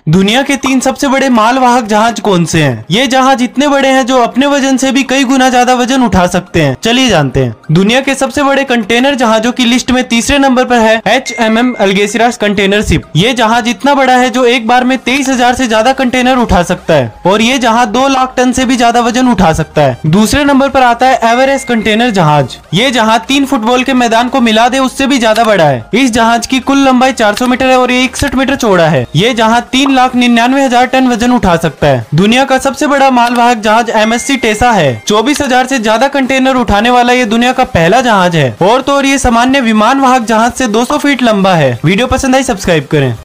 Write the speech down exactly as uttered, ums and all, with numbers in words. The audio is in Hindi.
दुनिया के तीन सबसे बड़े मालवाहक जहाज कौन से हैं? ये जहाज इतने बड़े हैं जो अपने वजन से भी कई गुना ज्यादा वजन उठा सकते हैं। चलिए जानते हैं। दुनिया के सबसे बड़े कंटेनर जहाजों की लिस्ट में तीसरे नंबर पर है H M M Algeciras container ship. ये जहाज इतना बड़ा है जो एक बार में तेईस हजार से ज्यादा कंटेनर उठा सकता है और ये जहाज दो लाख टन से भी ज्यादा वजन उठा सकता है। दूसरे नंबर पर आता है एवरेस्ट कंटेनर जहाज। ये जहाज तीन फुटबॉल के मैदान को मिला दे उससे भी ज्यादा बड़ा है। इस जहाज की कुल लंबाई चार सौ मीटर है और ये इकसठ मीटर चौड़ा है। ये जहाज तीन लाख निन्यानवे हजार टन वजन उठा सकता है। दुनिया का सबसे बड़ा मालवाहक जहाज एम एस सी टेसा है। चौबीस हजार से ज्यादा कंटेनर उठाने वाला ये दुनिया का पहला जहाज है और तो और ये सामान्य विमान वाहक जहाज से दो सौ फीट लंबा है। वीडियो पसंद आई सब्सक्राइब करें।